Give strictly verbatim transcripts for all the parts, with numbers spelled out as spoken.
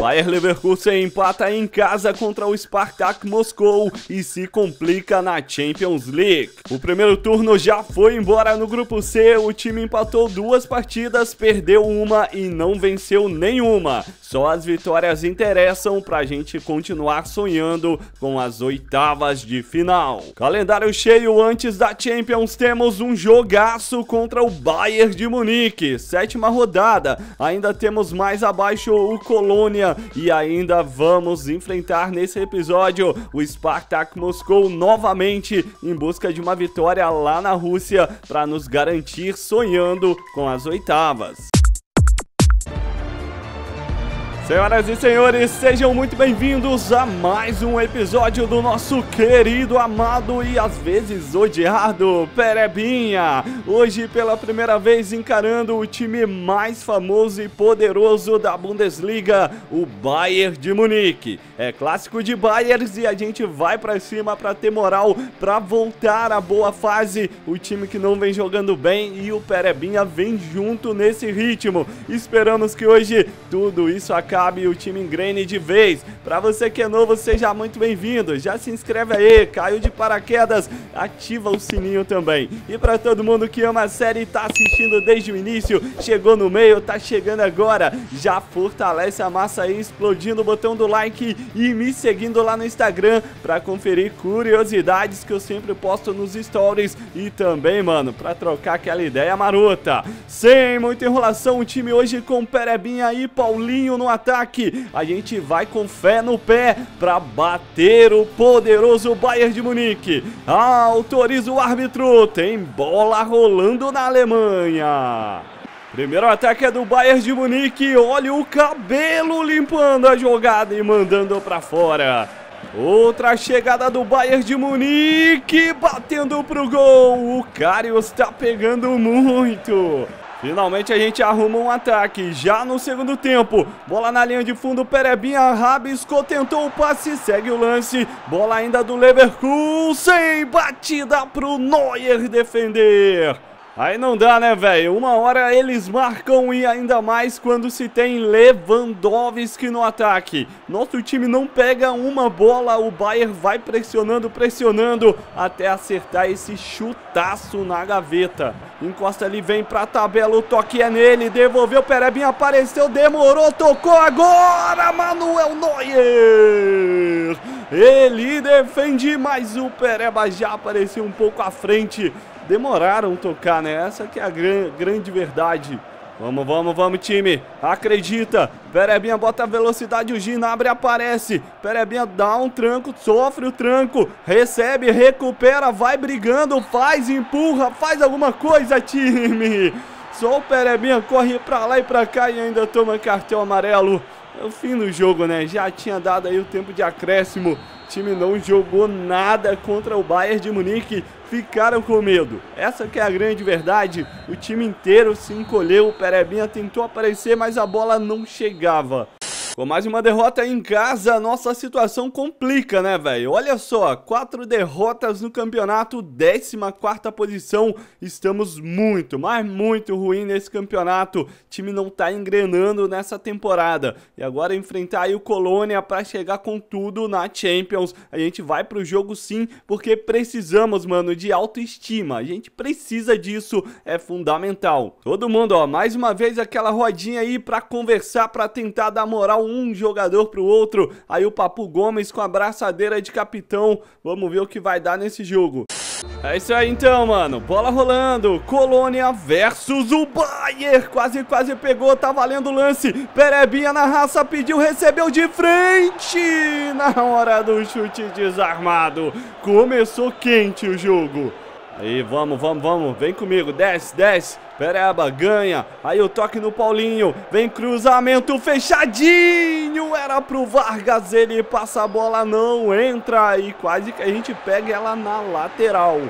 Bayer Leverkusen empata em casa contra o Spartak Moscou e se complica na Champions League. O primeiro turno já foi embora no grupo C, o time empatou duas partidas, perdeu uma e não venceu nenhuma. Só as vitórias interessam pra gente continuar sonhando com as oitavas de final. Calendário cheio antes da Champions, temos um jogaço contra o Bayern de Munique, sétima rodada. Ainda temos mais abaixo o Colônia e ainda vamos enfrentar nesse episódio o Spartak Moscou novamente em busca de uma vitória lá na Rússia para nos garantir sonhando com as oitavas. Senhoras e senhores, sejam muito bem-vindos a mais um episódio do nosso querido, amado e às vezes odiado Perebinha. Hoje, pela primeira vez, encarando o time mais famoso e poderoso da Bundesliga, o Bayern de Munique. É clássico de Bayerns e a gente vai pra cima pra ter moral, pra voltar à boa fase. O time que não vem jogando bem e o Perebinha vem junto nesse ritmo. Esperamos que hoje tudo isso acabe e o time engrene de vez. Pra você que é novo, seja muito bem-vindo. Já se inscreve aí, caiu de paraquedas, ativa o sininho também. E pra todo mundo que ama a série e tá assistindo desde o início, chegou no meio, tá chegando agora, já fortalece a massa aí, explodindo o botão do like e me seguindo lá no Instagram pra conferir curiosidades que eu sempre posto nos stories e também, mano, pra trocar aquela ideia marota. Sem muita enrolação, o time hoje com Perebinha e Paulinho no ataque. A gente vai com fé no pé pra bater o poderoso Bayern de Munique. Autoriza o árbitro, tem bola rolando na Alemanha. Primeiro ataque é do Bayern de Munique, olha o cabelo limpando a jogada e mandando pra fora. Outra chegada do Bayern de Munique, batendo pro gol, o Karius tá pegando muito. Finalmente a gente arruma um ataque, já no segundo tempo, bola na linha de fundo, Perebinha rabiscou, tentou o passe, segue o lance, bola ainda do Leverkusen, batida pro Neuer defender. Aí não dá, né, velho? Uma hora eles marcam e ainda mais quando se tem Lewandowski no ataque. Nosso time não pega uma bola, o Bayern vai pressionando, pressionando, até acertar esse chutaço na gaveta. Encosta ali, vem pra tabela, o toque é nele, devolveu, Perebinha apareceu, demorou, tocou agora, Manuel Neuer! Ele defende, mas o Pereba já apareceu um pouco à frente. Demoraram tocar, né? Essa que é a gran grande verdade. Vamos, vamos, vamos, time. Acredita. Perebinha bota a velocidade, o Gnabry aparece. Perebinha dá um tranco, sofre o tranco. Recebe, recupera, vai brigando, faz, empurra, faz alguma coisa, time. Só o Perebinha corre pra lá e pra cá e ainda toma cartão amarelo. É o fim do jogo, né? Já tinha dado aí o tempo de acréscimo. O time não jogou nada contra o Bayern de Munique. Ficaram com medo. Essa que é a grande verdade. O time inteiro se encolheu. O Perebinha tentou aparecer, mas a bola não chegava. Com mais uma derrota em casa, nossa situação complica, né, velho? Olha só, quatro derrotas no campeonato, décima quarta posição. Estamos muito, mas muito ruim nesse campeonato. O time não tá engrenando nessa temporada. E agora enfrentar aí o Colônia para chegar com tudo na Champions. A gente vai pro jogo sim, porque precisamos, mano, de autoestima. A gente precisa disso, é fundamental. Todo mundo, ó, mais uma vez aquela rodinha aí para conversar, para tentar dar moral um jogador pro outro. Aí o Papu Gomes com a braçadeira de capitão. Vamos ver o que vai dar nesse jogo. É isso aí então, mano. Bola rolando. Colônia versus o Bayern. Quase, quase pegou. Tá valendo o lance. Perebinha na raça. Pediu, recebeu de frente. Na hora do chute desarmado. Começou quente o jogo. Aí, vamos, vamos, vamos. Vem comigo. Desce, desce. Pereba ganha. Aí o toque no Paulinho. Vem cruzamento fechadinho. Era pro Vargas. Ele passa a bola, não entra. E quase que a gente pega ela na lateral.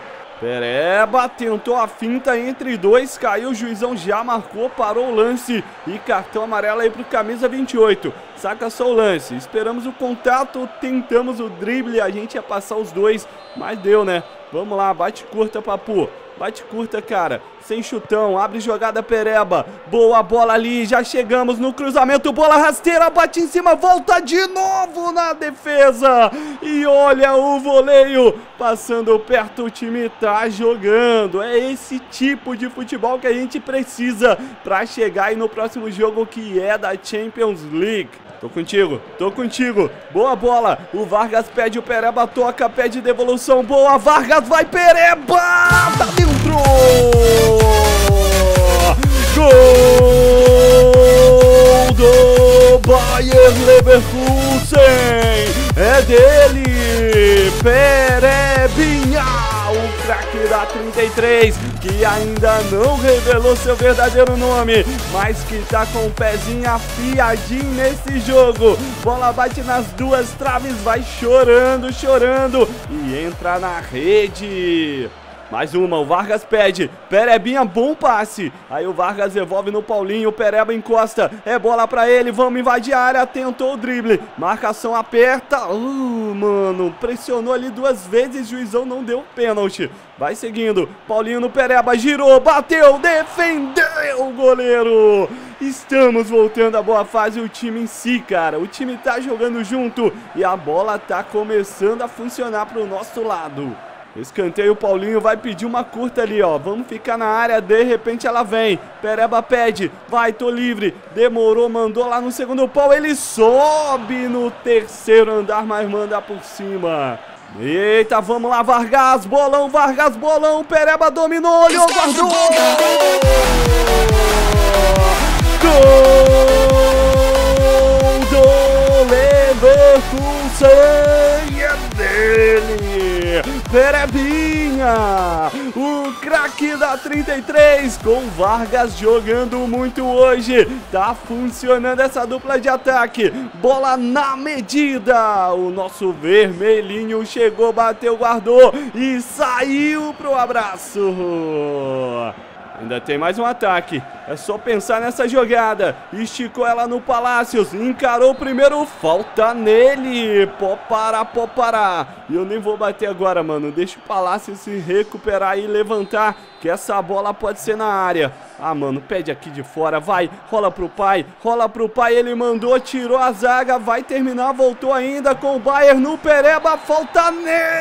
Pereba tentou a finta entre dois. Caiu, o juizão já marcou. Parou o lance. E cartão amarelo aí pro camisa vinte e oito. Saca só o lance. Esperamos o contato. Tentamos o drible. A gente ia passar os dois. Mas deu, né? Vamos lá. Bate curta, Papu. Bate curta, cara. sem chutão, abre jogada Pereba, boa bola ali, já chegamos no cruzamento, bola rasteira, bate em cima, volta de novo na defesa, e olha o voleio, passando perto, o time tá jogando, é esse tipo de futebol que a gente precisa pra chegar aí no próximo jogo, que é da Champions League. Tô contigo, tô contigo, boa bola, o Vargas pede, o Pereba toca, pede devolução, boa, Vargas vai, Pereba, tá dentro! Gol do Bayer Leverkusen, é dele, Perebinha, o craque da trinta e três, que ainda não revelou seu verdadeiro nome, mas que tá com o pezinho afiadinho nesse jogo. Bola bate nas duas traves, vai chorando, chorando e entra na rede. Mais uma, o Vargas pede, Perebinha, bom passe, aí o Vargas devolve no Paulinho, o Pereba encosta, é bola pra ele, vamos invadir a área, tentou o drible, marcação aperta, uh, mano, pressionou ali duas vezes, juizão não deu pênalti, vai seguindo, Paulinho no Pereba, girou, bateu, defendeu o goleiro, estamos voltando à boa fase, o time em si, cara, o time tá jogando junto e a bola tá começando a funcionar pro nosso lado. Escanteio, o Paulinho vai pedir uma curta ali, ó, vamos ficar na área, de repente ela vem, Pereba pede, vai, tô livre, demorou, mandou lá no segundo pau, ele sobe no terceiro andar, mas manda por cima. Eita, vamos lá, Vargas, bolão, Vargas, bolão, Pereba dominou, olhou, guardou! Gol do Leverkusen, é dele! Perebinha, o craque da trinta e três, com Vargas jogando muito hoje, tá funcionando essa dupla de ataque, bola na medida, o nosso vermelhinho chegou, bateu, guardou e saiu pro abraço. Ainda tem mais um ataque, é só pensar nessa jogada, esticou ela no Palácios, encarou o primeiro, falta nele, Popará, Popará, e eu nem vou bater agora, mano, deixa o Palácios se recuperar e levantar, que essa bola pode ser na área. Ah, mano, pede aqui de fora, vai, rola pro pai, rola pro pai, ele mandou, tirou a zaga, vai terminar, voltou ainda com o Bayer no Pereba, falta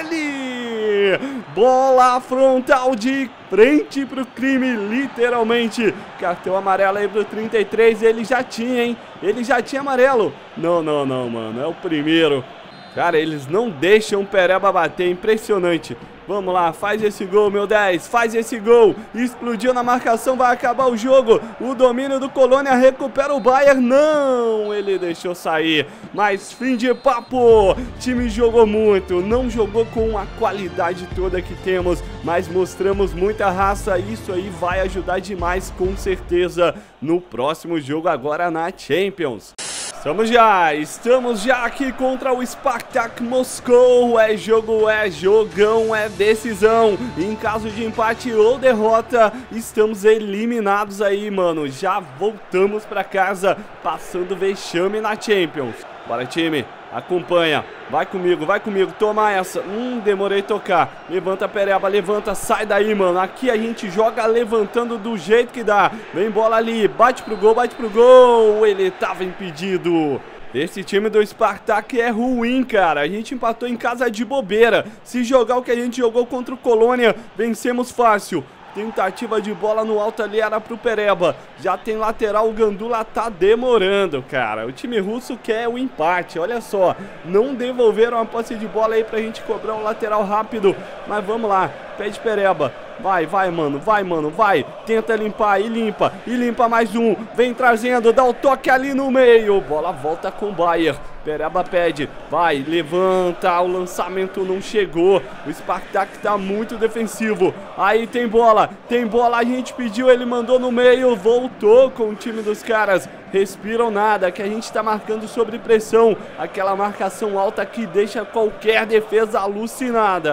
nele! Bola frontal de frente pro crime, literalmente. Cartão amarelo aí pro trinta e três, ele já tinha, hein? Ele já tinha amarelo. Não, não, não, mano, é o primeiro. Cara, eles não deixam o Pereba bater, impressionante. Vamos lá, faz esse gol, meu dez, faz esse gol. Explodiu na marcação, vai acabar o jogo. O domínio do Colônia, recupera o Bayer. Não, ele deixou sair. Mas fim de papo. O time jogou muito, não jogou com a qualidade toda que temos, mas mostramos muita raça. Isso aí vai ajudar demais, com certeza, no próximo jogo agora na Champions. Estamos já, estamos já aqui contra o Spartak Moscou, é jogo, é jogão, é decisão, em caso de empate ou derrota, estamos eliminados aí, mano, já voltamos pra casa, passando vexame na Champions. Bora, time, acompanha, vai comigo, vai comigo, toma essa, hum, demorei tocar, levanta Pereba, levanta, sai daí, mano, aqui a gente joga levantando do jeito que dá, vem bola ali, bate pro gol, bate pro gol, ele tava impedido. Esse time do Spartak é ruim, cara, a gente empatou em casa de bobeira, se jogar o que a gente jogou contra o Colônia, vencemos fácil. Tentativa de bola no alto ali era pro Pereba. Já tem lateral, o Gandula tá demorando, cara. O time russo quer o empate, olha só. Não devolveram a posse de bola aí pra gente cobrar um lateral rápido. Mas vamos lá, pede Pereba. Vai, vai, mano, vai, mano, vai. Tenta limpar e limpa, e limpa mais um. Vem trazendo, dá o toque ali no meio. Bola volta com o Bayer. Pereba pede, vai, levanta, o lançamento não chegou. O Spartak tá muito defensivo. Aí tem bola, tem bola, a gente pediu, ele mandou no meio, voltou com o time dos caras. Respiram nada, que a gente tá marcando sobre pressão. Aquela marcação alta que deixa qualquer defesa alucinada.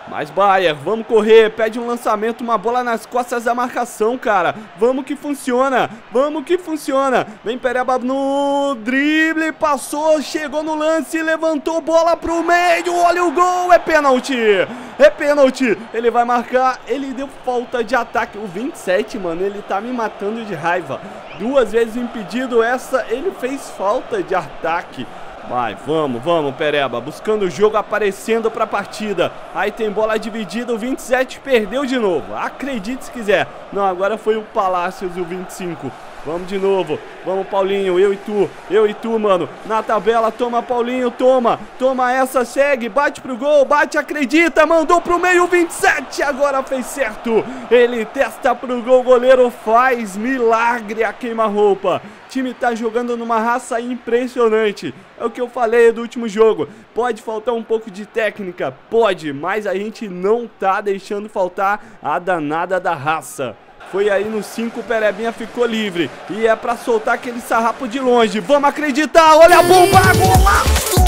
Mais Bayer, vamos correr, pede um lançamento, uma bola nas costas da marcação, cara. Vamos que funciona, vamos que funciona. Vem Pereba no drible, passou, chegou no lance, levantou, bola pro meio, olha o gol, é pênalti. É pênalti, ele vai marcar, ele deu falta de ataque. O vinte e sete, mano, ele tá me matando de raiva. Duas vezes impedido, essa ele fez falta de ataque. Vai, vamos, vamos, Pereba, buscando o jogo, aparecendo pra partida. Aí tem bola dividida, o vinte e sete perdeu de novo. Acredite se quiser. Não, agora foi o Palácios, o vinte e cinco. Vamos de novo, vamos Paulinho, eu e tu, eu e tu, mano. Na tabela, toma Paulinho, toma. Toma essa, segue, bate pro gol, bate, acredita, mandou pro meio, vinte e sete, agora fez certo. Ele testa pro gol, goleiro faz milagre a queima-roupa. O time tá jogando numa raça impressionante. É o que eu falei do último jogo. Pode faltar um pouco de técnica, pode, mas a gente não tá deixando faltar a danada da raça. Foi aí no cinco, o Perebinha ficou livre. E é pra soltar aquele sarrapo de longe. Vamos acreditar, olha a bomba, golaço!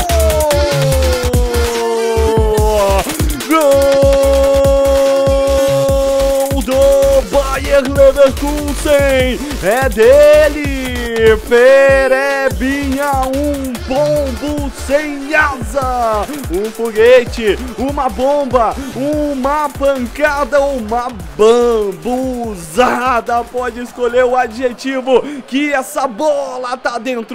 Gol do Bayer Leverkusen! É dele! Perebinha, um pombo sem asa, um foguete, uma bomba, uma pancada, uma bambuzada, pode escolher o adjetivo, que essa bola tá dentro.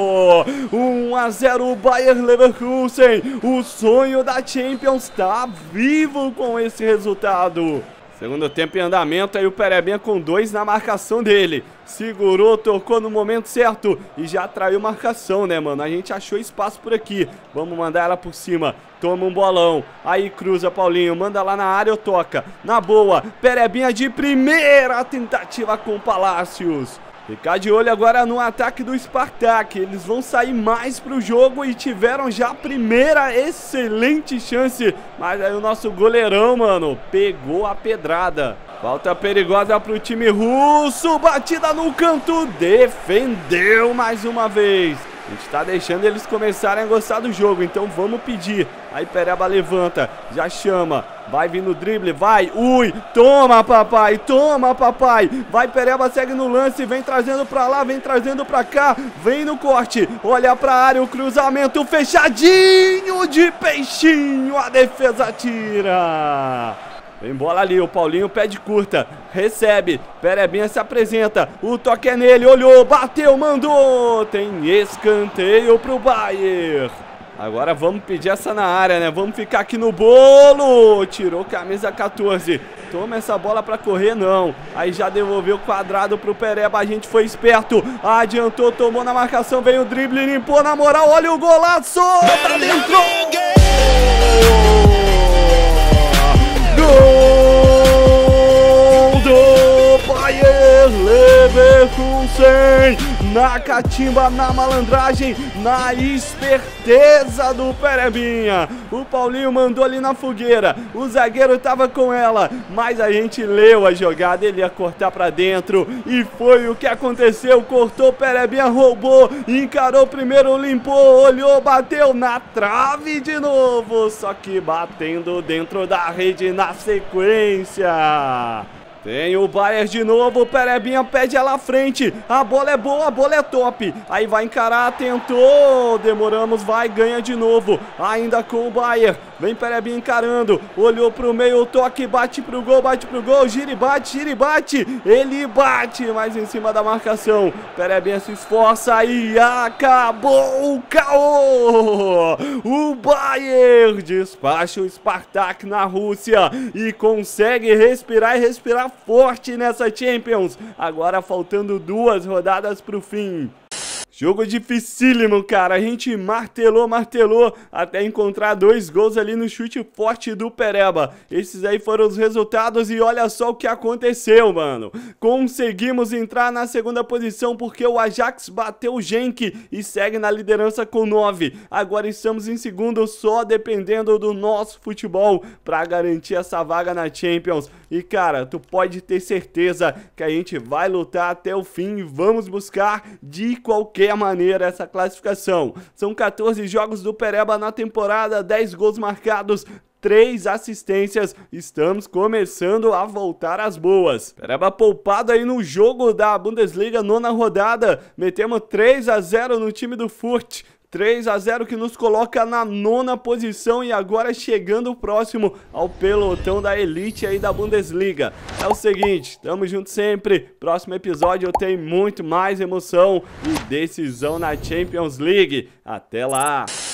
um a zero Bayer Leverkusen, o sonho da Champions tá vivo com esse resultado. Segundo tempo em andamento, aí o Perebinha com dois na marcação dele. Segurou, tocou no momento certo e já atraiu marcação, né, mano? A gente achou espaço por aqui. Vamos mandar ela por cima. Toma um bolão. Aí cruza, Paulinho. Manda lá na área ou toca. Na boa. Perebinha de primeira tentativa com Palácios. Ficar de olho agora no ataque do Spartak. Eles vão sair mais pro jogo e tiveram já a primeira excelente chance. Mas aí o nosso goleirão, mano, pegou a pedrada. Falta perigosa pro time russo. Batida no canto. Defendeu mais uma vez. A gente tá deixando eles começarem a gostar do jogo, então vamos pedir. Aí Pereba levanta, já chama. Vai vir no drible, vai, ui, toma papai, toma papai. Vai Pereba, segue no lance, vem trazendo pra lá, vem trazendo pra cá. Vem no corte, olha pra área, o cruzamento fechadinho de peixinho. A defesa tira. Vem bola ali, o Paulinho pede curta, recebe, Perebinha se apresenta, o toque é nele, olhou, bateu, mandou, tem escanteio pro Bayer. Agora vamos pedir essa na área, né, vamos ficar aqui no bolo, tirou camisa quatorze, toma essa bola pra correr, não, aí já devolveu quadrado pro Pereba, a gente foi esperto, adiantou, tomou na marcação, veio o drible, limpou na moral, olha o golaço, pra dentro! Gol do Bayer Leverkusen, na catimba, na malandragem, na esperteza do Perebinha. O Paulinho mandou ali na fogueira, o zagueiro tava com ela, mas a gente leu a jogada, ele ia cortar pra dentro e foi o que aconteceu. Cortou, Perebinha roubou, encarou primeiro, limpou, olhou, bateu na trave de novo, só que batendo dentro da rede na sequência. Tem o Bayer de novo, o Perebinha pede ela à frente, a bola é boa, a bola é top, aí vai encarar, tentou, demoramos, vai, ganha de novo, ainda com o Bayer, vem Perebinha encarando, olhou pro meio, o toque, bate pro gol, bate pro gol, gira e bate, gira e bate, ele bate, mas em cima da marcação, Perebinha se esforça e acabou o caô, o Bayer despacha o Spartak na Rússia e consegue respirar e respirar forte nessa Champions, agora faltando duas rodadas pro fim. Jogo dificílimo, cara, a gente martelou, martelou, até encontrar dois gols ali no chute forte do Pereba. Esses aí foram os resultados e olha só o que aconteceu, mano. Conseguimos entrar na segunda posição porque o Ajax bateu o Genk e segue na liderança com nove. Agora estamos em segundo, só dependendo do nosso futebol pra garantir essa vaga na Champions. E cara, tu pode ter certeza que a gente vai lutar até o fim e vamos buscar de qualquer maneira essa classificação. São quatorze jogos do Pereba na temporada, dez gols marcados, três assistências. Estamos começando a voltar às boas. Pereba poupado aí no jogo da Bundesliga, nona rodada. Metemos três a zero no time do Furt. três a zero que nos coloca na nona posição e agora chegando próximo ao pelotão da elite aí da Bundesliga. É o seguinte, tamo junto sempre. Próximo episódio eu tenho muito mais emoção e decisão na Champions League. Até lá!